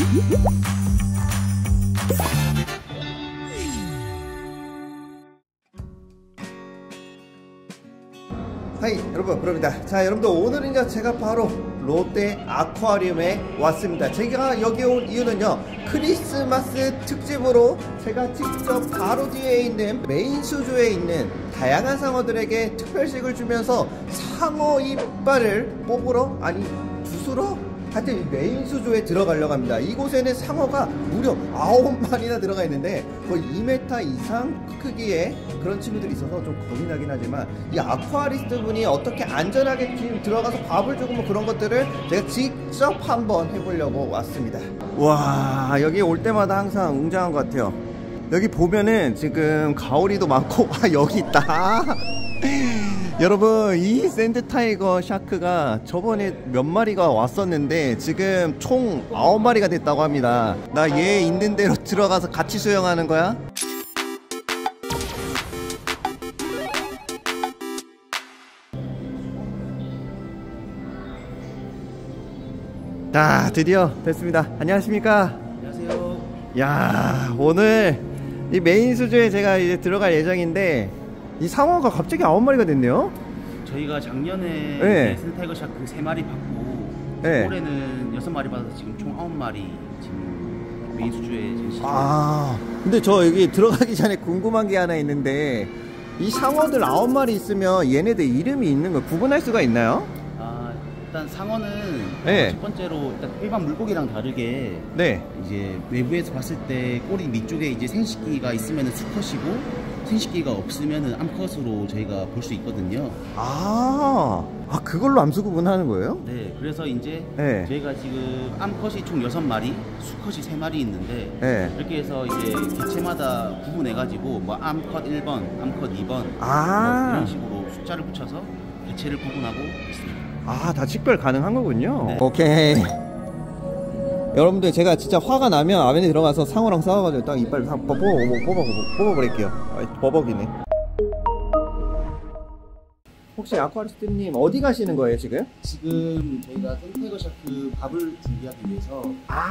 하이 여러분, 부릅니다. 자, 여러분들 오늘은요 제가 바로 롯데 아쿠아리움에 왔습니다. 제가 여기 온 이유는요, 크리스마스 특집으로 제가 직접 바로 뒤에 있는 메인 수조에 있는 다양한 상어들에게 특별식을 주면서 상어 이빨을 뽑으러, 아니 주스러? 하여튼 메인 수조에 들어가려고 합니다. 이곳에는 상어가 무려 9마리나 들어가 있는데 거의 2m 이상 크기의 그런 친구들이 있어서 좀 겁이 나긴 하지만, 이 아쿠아리스트 분이 어떻게 안전하게 지금 들어가서 밥을 주고 뭐 그런 것들을 제가 직접 한번 해보려고 왔습니다. 와, 여기 올 때마다 항상 웅장한 것 같아요. 여기 보면은 지금 가오리도 많고, 아 여기 있다. 여러분, 이 샌드 타이거 샤크가 저번에 몇 마리가 왔었는데 지금 총 9마리가 됐다고 합니다. 나 얘 있는 대로 들어가서 같이 수영하는 거야? 자, 드디어 됐습니다. 안녕하십니까? 안녕하세요. 야, 오늘 이 메인 수조에 제가 이제 들어갈 예정인데 이 상어가 갑자기 9마리가 됐네요. 저희가 작년에 네. 샌드타이거 샤크 3마리 받고, 네. 올해는 6마리 받아서 지금 총 9마리 지금 메인 수조에 지금 아, 근데 저 여기 들어가기 전에 궁금한 게 하나 있는데, 이 상어들 9마리 있으면 얘네들 이름이 있는 거 구분할 수가 있나요? 일단 상어는 네. 첫 번째로 일단 일반 물고기랑 다르게 네. 이제 외부에서 봤을 때 꼬리 밑쪽에 이제 생식기가 있으면 수컷이고, 생식기가 없으면 암컷으로 저희가 볼 수 있거든요. 아, 그걸로 암수 구분하는 거예요? 네, 그래서 이제 네. 저희가 지금 암컷이 총 6마리, 수컷이 3마리 있는데, 네. 이렇게 해서 이제 개체마다 구분해가지고 뭐 암컷 1번, 암컷 2번 뭐 이런 식으로 숫자를 붙여서 개체를 구분하고 있습니다. 아, 다 식별 가능한 거군요. 네. 오케이. 여러분들, 제가 진짜 화가 나면 아벤에 들어가서 상어랑 싸워가지고 딱 이빨 다 뽑아버릴게요. 아, 버벅이네. 혹시 아쿠아리스트님 어디 가시는 거예요 지금? 지금 저희가 샌드타이거 샤크 밥을 준비하기 위해서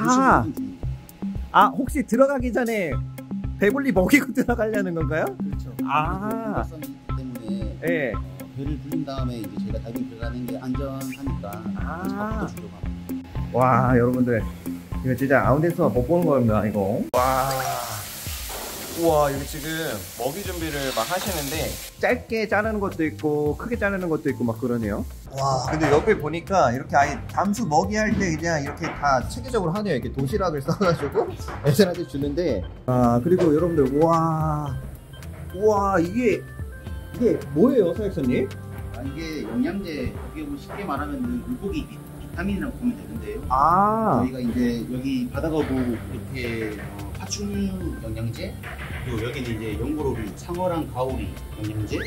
혹시 들어가기 전에 배불리 먹이고 들어가려는 건가요? 그렇죠. 아, 때문에 네. 배를 불린 다음에 이제 저희가 다이빙 들어가는 게 안전하니까 밥도 주려고 합니다. 와, 여러분들 이거 진짜 아무 데서 못 보는 겁니다 이거. 와, 우와, 여기 지금 먹이 준비를 막 하시는데 짧게 자르는 것도 있고 크게 자르는 것도 있고 막 그러네요. 와, 근데 옆에 보니까 이렇게 아예 담수 먹이 할 때 그냥 이렇게 다 체계적으로 하네요. 이렇게 도시락을 싸가지고 애들한테 주는데, 아, 그리고 여러분들, 우와, 이게 뭐예요, 사육사님? 이게 영양제, 어떻게 보면 쉽게 말하면 물고기 비타민이라고 보면 되는데요. 아, 저희가 이제 여기 바다거북 이렇게 파충류 영양제, 그리고 여기는 이제 연고로리, 상어랑 가오리 영양제.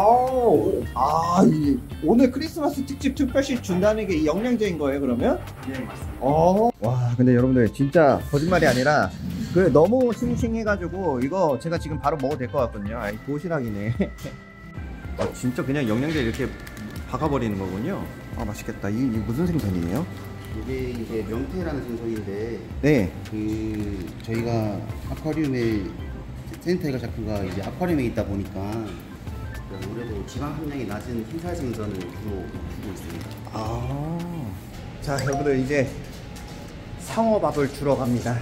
오늘 크리스마스 특집 특별식 준다는 게 이 영양제인 거예요, 그러면? 네, 맞습니다. 와, 근데 여러분들 진짜 거짓말이 아니라 너무 싱싱해가지고 이거 제가 지금 바로 먹어도 될 것 같거든요. 아이, 도시락이네. 진짜 그냥 영양제 이렇게 박아버리는 거군요. 아, 맛있겠다. 이게 무슨 생선이에요? 이게 이제 명태라는 생선인데, 네. 저희가 아쿠아리움에 샌드타이거 샤크가 이제 아쿠아리움에 있다 보니까 올해도 지방 함량이 낮은 흰살 생선을 주로 주고 있습니다. 자, 여러분들 이제 상어밥을 주러 갑니다.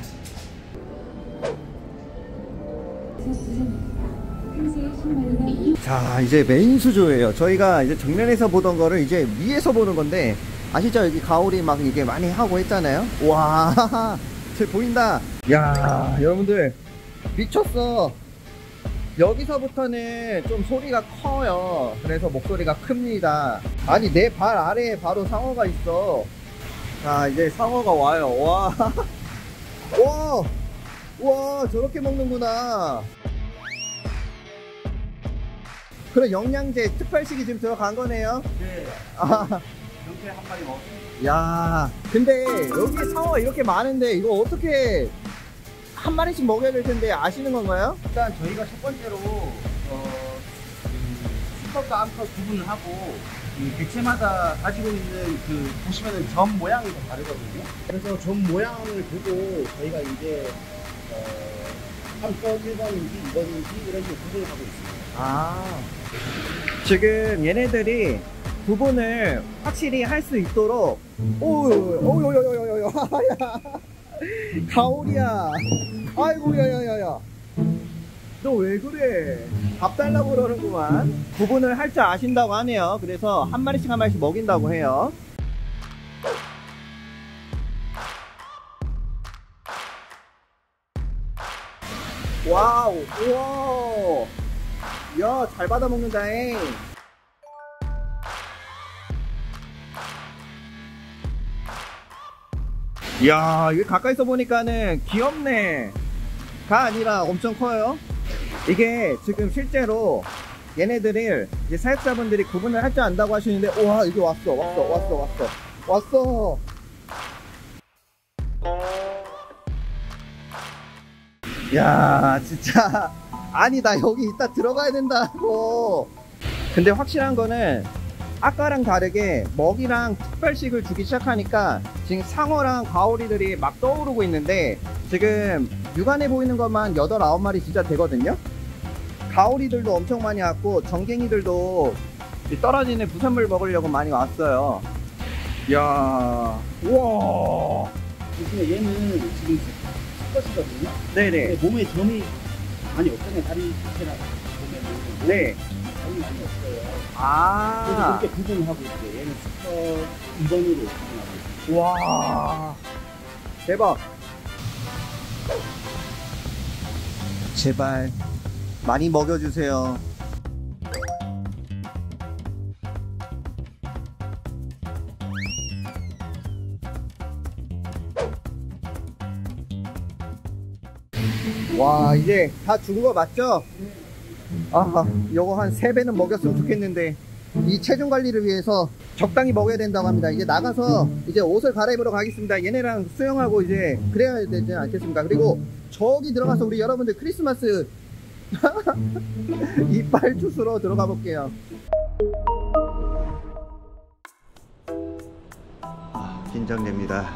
자, 이제 메인 수조예요. 저희가 이제 정면에서 보던 거를 이제 위에서 보는 건데, 아시죠? 여기 가오리 막 이게 많이 하고 했잖아요. 와, 저 보인다. 야, 여러분들 미쳤어. 여기서부터는 좀 소리가 커요. 그래서 목소리가 큽니다. 아니, 내 발 아래에 바로 상어가 있어. 자, 이제 상어가 와요. 와, 저렇게 먹는구나. 그럼 영양제 특별식이 지금 들어간 거네요? 네. 명태 한 마리 먹었습니다. 야, 근데 여기 상어가 이렇게 많은데 이거 어떻게 한 마리씩 먹여야 될 텐데 아시는 건가요? 일단 저희가 첫 번째로 수컷과 암컷 구분을 하고, 이 개체마다 가지고 있는 그 보시면은 점 모양이 좀 다르거든요. 그래서 점 모양을 보고 저희가 이제 3번, 1번인지 2번인지 이런 식으로 구분을 하고 있습니다. 아, 지금 얘네들이 구분을 확실히 할 수 있도록 오요요요요요 가오리야, 아이고 야야야야, 너 왜 그래? 밥 달라고 그러는구만. 구분을 할 줄 아신다고 하네요. 그래서 한 마리씩 한 마리씩 먹인다고 해요. 와우, 우와, 야, 잘 받아 먹는다잉. 이야, 이게 가까이서 보니까는 귀엽네 가 아니라 엄청 커요. 이게 지금 실제로 얘네들을 이제 사육자분들이 구분을 할 줄 안다고 하시는데, 우와, 이게 왔어. 야, 진짜 아니, 나 여기 이따 들어가야 된다고. 근데 확실한 거는 아까랑 다르게 먹이랑 특별식을 주기 시작하니까 지금 상어랑 가오리들이 막 떠오르고 있는데, 지금 육안에 보이는 것만 8, 9마리 진짜 되거든요. 가오리들도 엄청 많이 왔고 정갱이들도 떨어지는 부산물 먹으려고 많이 왔어요. 이야, 우와. 보시면 얘는 지금 수컷이거든요. 네네. 몸에 점이 많이 없잖아요. 다리 자체나 보면은 네. 점이 많이 없어요. 아, 그래서 그렇게 구분을 하고 있어요. 얘는 수컷 2번으로 구분하고 있어요. 와, 대박. 제발 많이 먹여주세요. 와, 이제 다 죽은 거 맞죠? 아, 요거 한 3배는 먹였으면 좋겠는데, 이 체중 관리를 위해서 적당히 먹어야 된다고 합니다. 이제 나가서 이제 옷을 갈아입으러 가겠습니다. 얘네랑 수영하고 이제 그래야 되지 않겠습니까? 그리고 저기 들어가서 우리 여러분들 크리스마스 이빨 주스로 들어가 볼게요. 긴장됩니다.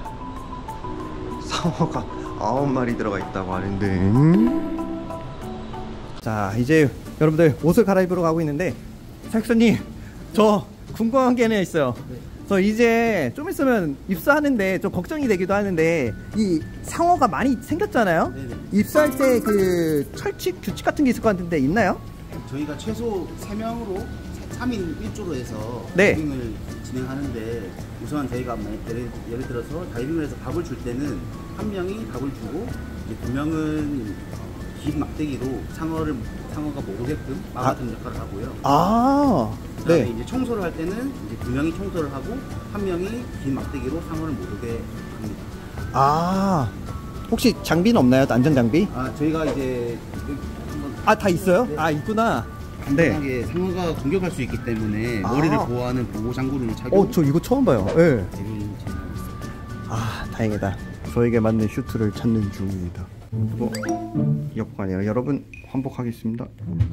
상어가 9마리 들어가 있다고 하는데, 자, 이제 여러분들 옷을 갈아입으러 가고 있는데, 사육사님, 저 궁금한 게 하나 있어요. 저 이제 좀 있으면 입수하는데 좀 걱정이 되기도 하는데, 이 상어가 많이 생겼잖아요. 네네. 입수할 때 그 철칙, 규칙 같은 게 있을 것 같은데 있나요? 저희가 최소 3명으로 3인 1조로 해서 네. 다이빙을 진행하는데, 우선 저희가 예를 들어서 다이빙을 해서 밥을 줄 때는 한 명이 밥을 주고 이제 2명은 긴 막대기로 상어가 못 오게끔 막아주는 역할을 하고요. 아, 그다음에 네. 이제 청소를 할 때는 이제 2명이 청소를 하고 한 명이 긴 막대기로 상어를 못 오게 합니다. 아, 혹시 장비는 없나요? 안전 장비? 저희가 이제 한번 아, 다 있어요? 네. 아, 있구나. 네. 간단하게 상어가 공격할 수 있기 때문에 머리를 보호하는 보호 장구를 착용. 저 이거 처음 봐요. 예. 네. 다이빙 진행하고 있습니다. 아, 다행이다. 저에게 맞는 슈트를 찾는 중입니다. 여보가 아니라 여러분, 환복하겠습니다.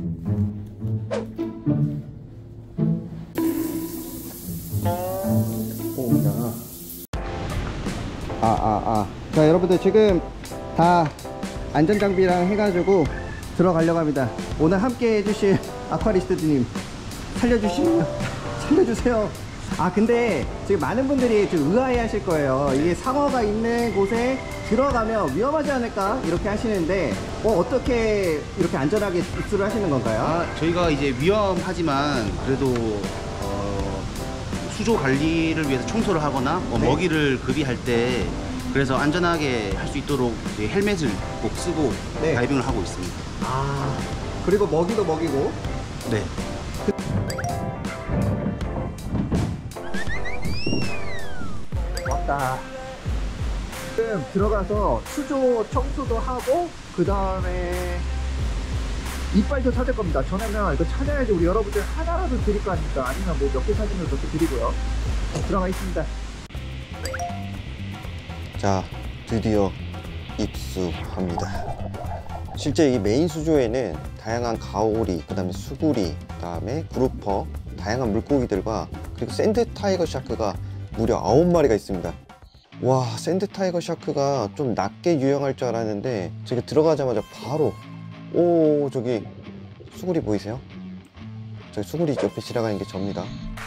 오야. 자, 여러분들 지금 다 안전장비랑 해가지고 들어가려고 합니다. 오늘 함께 해주실 아쿠아리스트님 살려주세요. 아, 근데 지금 많은 분들이 좀 의아해 하실 거예요. 이게 상어가 있는 곳에 들어가면 위험하지 않을까 이렇게 하시는데, 어떻게 이렇게 안전하게 입수를 하시는 건가요? 저희가 이제 위험하지만 그래도 수조 관리를 위해서 청소를 하거나 네. 먹이를 급이할 때 그래서 안전하게 할 수 있도록 헬멧을 꼭 쓰고 네. 다이빙을 하고 있습니다. 아, 그리고 먹이도 먹이고. 네. 왔다. 지금 들어가서 수조 청소도 하고, 그 다음에 이빨도 찾을 겁니다. 저는 이거 찾아야지 우리 여러분들 하나라도 드릴 거 아닙니까? 아니면 뭐 몇 개 사진을 몇 개 드리고요. 들어가 있습니다. 자, 드디어 입수합니다. 실제 이 메인 수조에는 다양한 가오리, 그 다음에 수구리, 그 다음에 그루퍼, 다양한 물고기들과 그리고 샌드 타이거 샤크가 무려 9마리가 있습니다. 와, 샌드 타이거 샤크가 좀 낮게 유영할 줄 알았는데 저기 들어가자마자 바로 저기 수구리 보이세요? 저기 수구리 옆에 지나가는 게 접니다.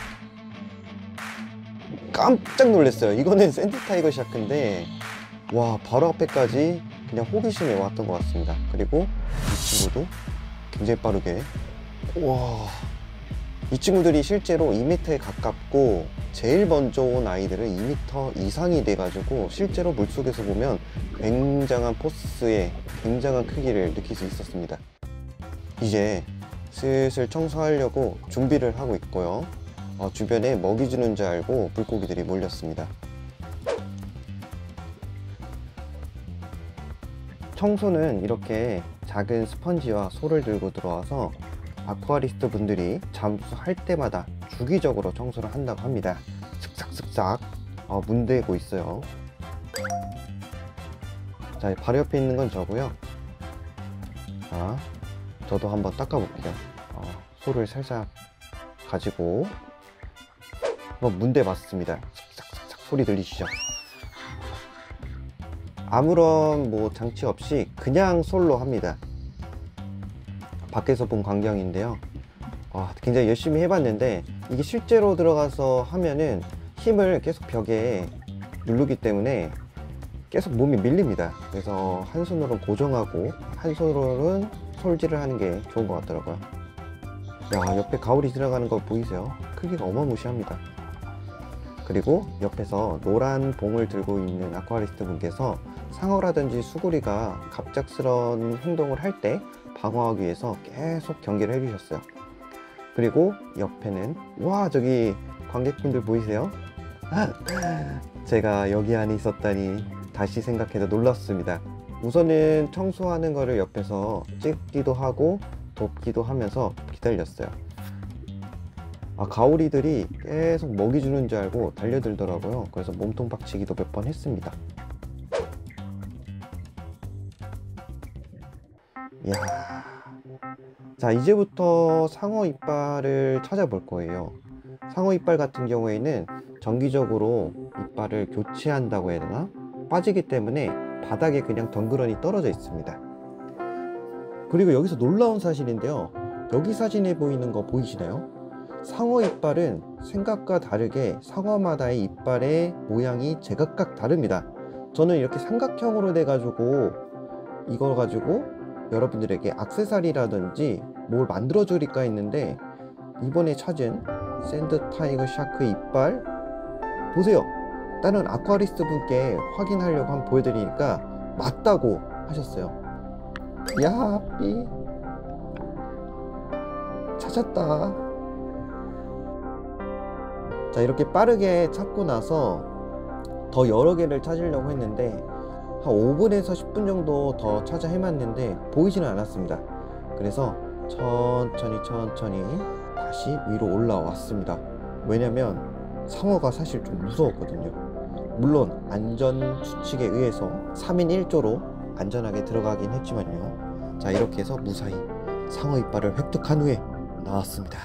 깜짝 놀랐어요. 이거는 샌드 타이거 샤크인데 와, 바로 앞에까지 그냥 호기심에 왔던 것 같습니다. 그리고 이 친구도 굉장히 빠르게, 와, 이 친구들이 실제로 2m에 가깝고 제일 먼저 온 아이들은 2m 이상이 돼가지고 실제로 물속에서 보면 굉장한 포스에 굉장한 크기를 느낄 수 있었습니다. 이제 슬슬 청소하려고 준비를 하고 있고요. 주변에 먹이 주는 줄 알고 물고기들이 몰렸습니다. 청소는 이렇게 작은 스펀지와 솔을 들고 들어와서 아쿠아리스트 분들이 잠수할 때마다 주기적으로 청소를 한다고 합니다. 슥싹슥싹 문대고 있어요. 자, 바로 옆에 있는 건 저고요. 자, 저도 한번 닦아볼게요. 솔을 살짝 가지고 한번 문대 봤습니다. 슥싹슥싹 소리 들리시죠? 아무런 장치 없이 그냥 솔로 합니다. 밖에서 본 광경인데요. 굉장히 열심히 해봤는데 이게 실제로 들어가서 하면은 힘을 계속 벽에 누르기 때문에 계속 몸이 밀립니다. 그래서 한 손으로는 고정하고 한 손으로는 솔질을 하는 게 좋은 것 같더라고요. 야, 옆에 가오리 지나가는 거 보이세요? 크기가 어마무시합니다. 그리고 옆에서 노란 봉을 들고 있는 아쿠아리스트 분께서 상어라든지 수구리가 갑작스러운 행동을 할 때 방어하기 위해서 계속 경계를 해주셨어요. 그리고 옆에는, 와, 저기 관객분들 보이세요? 제가 여기 안에 있었다니 다시 생각해도 놀랐습니다. 우선은 청소하는 거를 옆에서 찍기도 하고 돕기도 하면서 기다렸어요. 가오리들이 계속 먹이 주는 줄 알고 달려들더라고요. 그래서 몸통 박치기도 몇 번 했습니다. 이야. 자, 이제부터 상어 이빨을 찾아볼 거예요. 상어 이빨 같은 경우에는 정기적으로 이빨을 교체한다고 해야 되나? 빠지기 때문에 바닥에 그냥 덩그러니 떨어져 있습니다. 그리고 여기서 놀라운 사실인데요. 여기 사진에 보이는 거 보이시나요? 상어 이빨은 생각과 다르게 상어마다의 이빨의 모양이 제각각 다릅니다. 저는 이렇게 삼각형으로 돼 가지고 이걸 가지고 여러분들에게 액세서리라든지 뭘 만들어 줄까 했는데 이번에 찾은 샌드 타이거 샤크 이빨 보세요. 다른 아쿠아리스트 분께 확인하려고 한번 보여드리니까 맞다고 하셨어요. 야, 삐 찾았다. 자, 이렇게 빠르게 찾고 나서 더 여러 개를 찾으려고 했는데 한 5분에서 10분 정도 더 찾아 헤맸는데 보이지는 않았습니다. 그래서 천천히 다시 위로 올라왔습니다. 왜냐면 상어가 사실 좀 무서웠거든요. 물론 안전 수칙에 의해서 3인 1조로 안전하게 들어가긴 했지만요. 자, 이렇게 해서 무사히 상어 이빨을 획득한 후에 나왔습니다.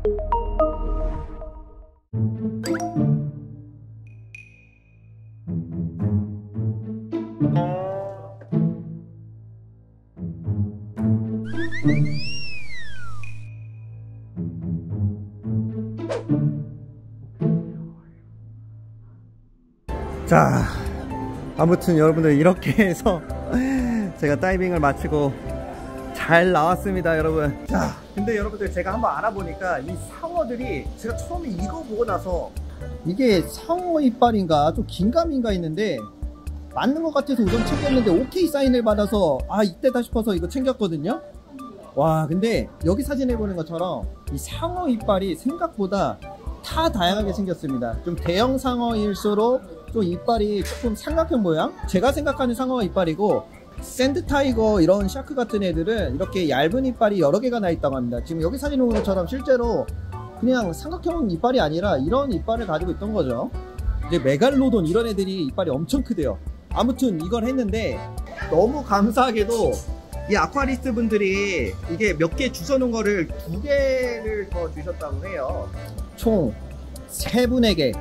자, 아무튼 여러분들 이렇게 해서 제가 다이빙을 마치고 잘 나왔습니다, 여러분. 자, 근데 여러분들 제가 한번 알아보니까 이 상어들이 제가 처음에 이거 보고 나서 이게 상어 이빨인가 좀 긴가민가 했는데 맞는 것 같아서 우선 챙겼는데 오케이 사인을 받아서 이때다 싶어서 이거 챙겼거든요. 와, 근데 여기 사진에 보는 것처럼 이 상어 이빨이 생각보다 다 다양하게 생겼습니다. 좀 대형 상어일수록 좀 이빨이 조금 삼각형 모양? 제가 생각하는 상어 이빨이고, 샌드 타이거 이런 샤크 같은 애들은 이렇게 얇은 이빨이 여러 개가 나 있다고 합니다. 지금 여기 사진에 보는 것처럼 실제로 그냥 삼각형 이빨이 아니라 이런 이빨을 가지고 있던 거죠. 이제 메갈로돈 이런 애들이 이빨이 엄청 크대요. 아무튼 이걸 했는데 너무 감사하게도 이 아쿠아리스트 분들이 이게 몇 개 주워놓은 거를 2개를 더 주셨다고 해요. 총 3분에게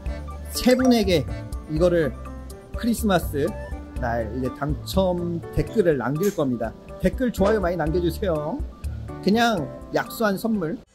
이거를 크리스마스 날 이제 당첨 댓글을 남길 겁니다. 댓글 좋아요 많이 남겨주세요. 그냥 약소한 선물.